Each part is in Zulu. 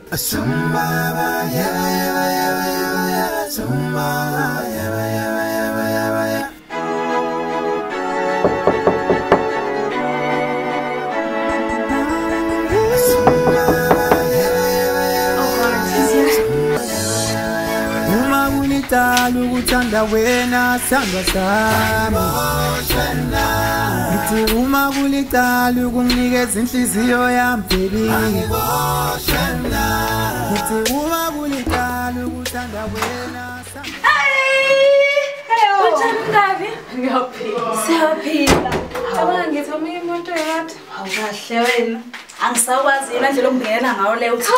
Ukuthanda wena sandwa sami ngithi uma kulicala ukunginikeza inhliziyo yami baby ngithi uma kulicala ukuthanda wena Uthanda Ngaphila. Siyaphila. Cabanga ngithi omunye umuntu yathi awukahle wena. Angisakwazi yena nje lokungenela ngawo le uthi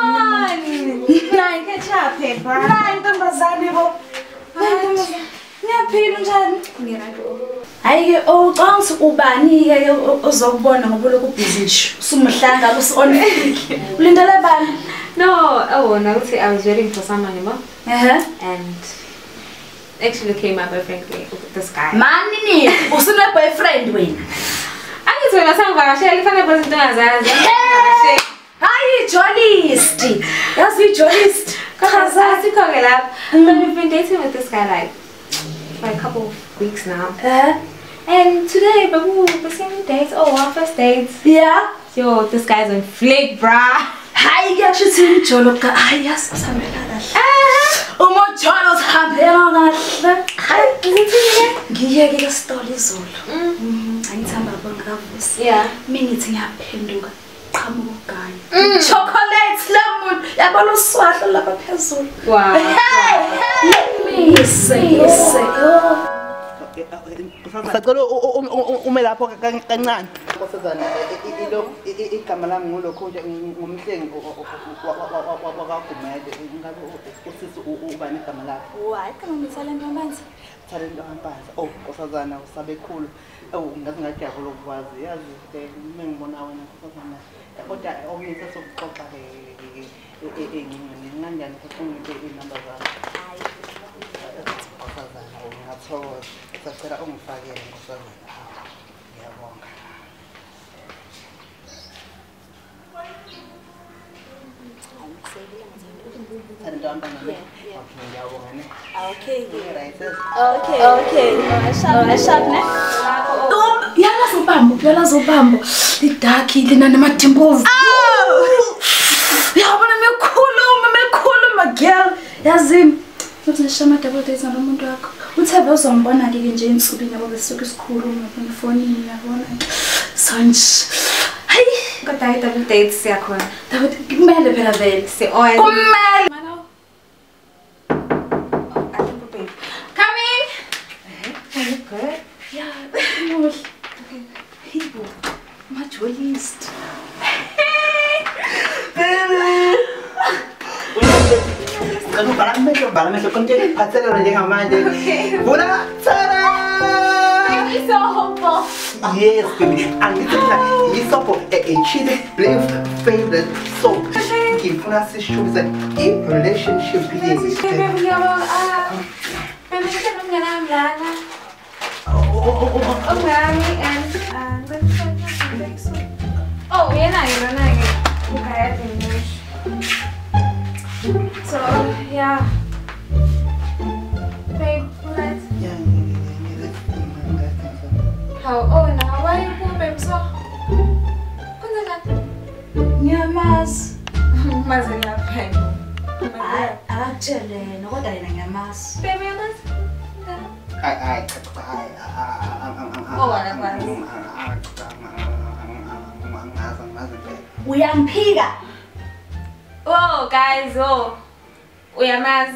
nayi ketchup phepha. Nayi ntombazane bo. Ngiyaphila njani? Ngiyakho. Hayi ke ucanga ubani ke ozokubona ngoba lokhu busy nje. Usumhlanga uson fake. Ulindele bani? No, wona ukuthi I was waiting for someone, you know? And actually came my boyfriend with this guy. Mani usune boyfriend wena. Angithi wena sangivakashela ifane phose into engazazi. Hayi journalist. Yazi journalist. Kaza sikho lapha. But we've been dating with this guy like for a couple of weeks now. And today we're seeing dates. Oh, our first dates. Yeah. Yo, this guy's on flick, bruh. Hayi kuyashithi ijolo ka hayi yasihambela kahle. Umojolo sihambela kahle. Hayi ngiye ke store izolo. Angithamba bongavusi. Yeah. Mina ngithi ngiyaphenduka qhamuka ugani. Chocolate lemon yabona uswahlo lapha phezulu. Wow. Let me say. Sacelo ume lapho kancane. Nkosazana igama lami ngolokho nje ngumhlengi wakagumede ngabe usisi ubani igama lakho. Hayi kama ngithalente amanzi. Talento ampanza. Oh nkosazana usabekhulu. Ngathi ngajabula ukwazi yazi ngibona wena nkosazana. Kodwa omisa sokuxoxa nginganjani ukuthi inamba zakho. Hayi nkosazana ungathola sacela ungifakele nkosazana. Ngiyabonga. Okay. Yala zobambo. Lidaki lina namathimbovu. Yabona mekhuluma girl. Yazi uthi shama double dates nomuntu wakho. Uthebe uzombona ke nje insubini yabo besuka isikhuluma ngefonini yabona. Sonje. Hayi, Kodwa double dates siyakhona. David kumele phela vele. Si-oil. Kumele. Come in. Are you good? Yeah, okay. People, my journalist. Kalau barang konten pasal orang jangan main deh. Bola cara. It's so hopeful. Yes, baby. And this soap a cheesy favorite soap. Give us shows that in relationship is. Oh, yan na, kaya English. So, yeah. Babe, what? How? Oh, now why you poor babe? So, what's that? Nyamas. Mazila pen. Actually, no, dahil na nyamas. Baby, mas? Oh, wala pa. Uyamphika. Oh, guys, oh. Uyamazi.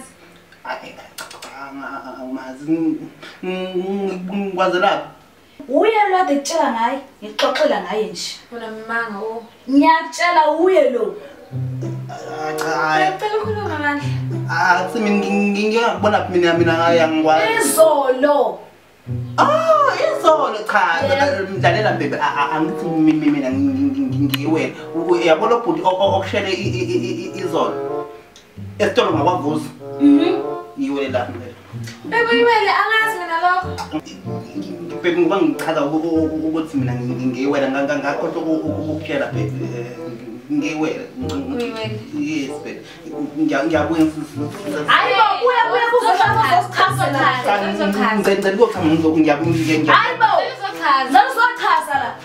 Ngwazela. Uye lo adetshela ngaye, ngixoxela ngaye nje. Unamanga oh. Ngiyakutshela uye lo. Phela ukhuluma manje. Ngingabona mina ngiyangwazi. Izolo. Oh, izolo cha. Mdlalela baby angithi mina ngiwena. Uyabona ubhuti okushele izolo. Esitolo ngakwavuza. Yiwe lapha. Baby, uyimele angazi mina lokho. baby ngoba ngichaza ukuthi mina ngiwela ngakho ukushare baby ngiwela yes baby ngiyabuya Hayibo buya kuzochaza ngicela ukuthi ngiyabuya Hayibo uzochaza la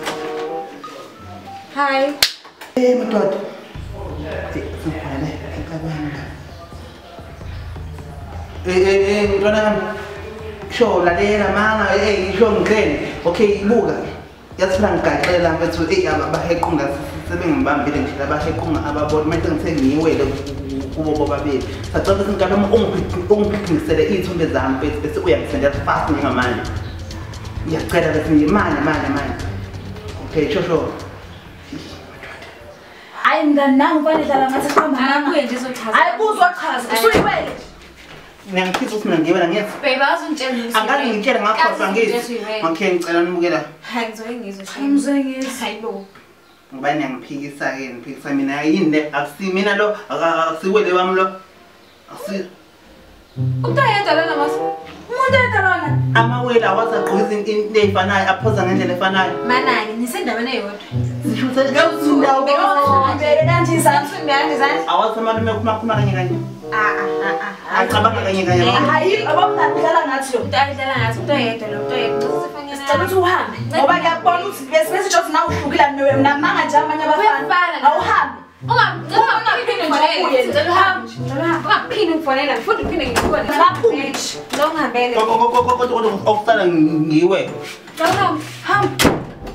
Hi. madoda sifane ekabanga ntwana sho lalela mana sho ngicela okay ibuka yasifuna ngigaqela mfethu abahequnga sebengibambile nje abahequnga ababona manje ngisengiwele kubo bobabili sacela singaba ungiphimisele izithombe zami mfethu bese uyangisendela fast njengamanje ngiyacela bese manje okay sho Hayi mntanami kufanele dlala ngathi siqamba Akabuye nje uzochaza. Uzochaza usuyiwele ngiyangiphiza ukuthi mina ngiwela ngiyazi Baby, awuzungitshela angazi ngitshela ngakhohlwa ngezi okay ngicela nibukela Hayi ngizoke ngizwe. Ngizwengezi Hayibo. ngoba niyangiphikisa ke niphikisa mina yini akusimina lo akusiwele wami lo akusi Umuntu ayedwa lana mas. umuntu edalona amawele awasagqiza into eyifanayo aphoza ngendlela efanayo Manani nisendaweni eyodwa. zishuthe mbele kanje izandla awasemalume kumakhuluma kanye acabanga kanye hayi abamdala ngathi lo Umuntu ayedla ngathi umuntu ayedwa lo umuntu ayedwa. sicela ukuthi uhambe ngoba ngiyabona ukuthi bese nje nawe uhlukile namanga nje amanye abafana awuhambe Ungaphinde ngifonela futhi uphinde ngikubone. Lo ngihambele. kodwa okuqala ngiwe hamba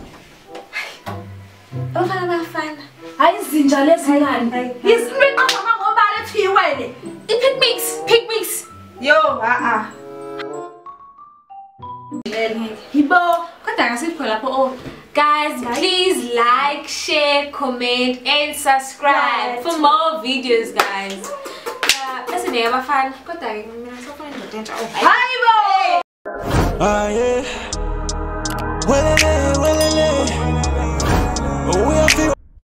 Abafana bayafana. hayi izinja lezingane izinto iqamba ngobala ethiwele Picnics. Yo, yibo Kodwa ngasikho lapho guys, please like, share, comment and subscribe for more videos guys. Bese niyabafana kodwa mina sifuna nje nto entsha. hayibo Ah yeah. Well,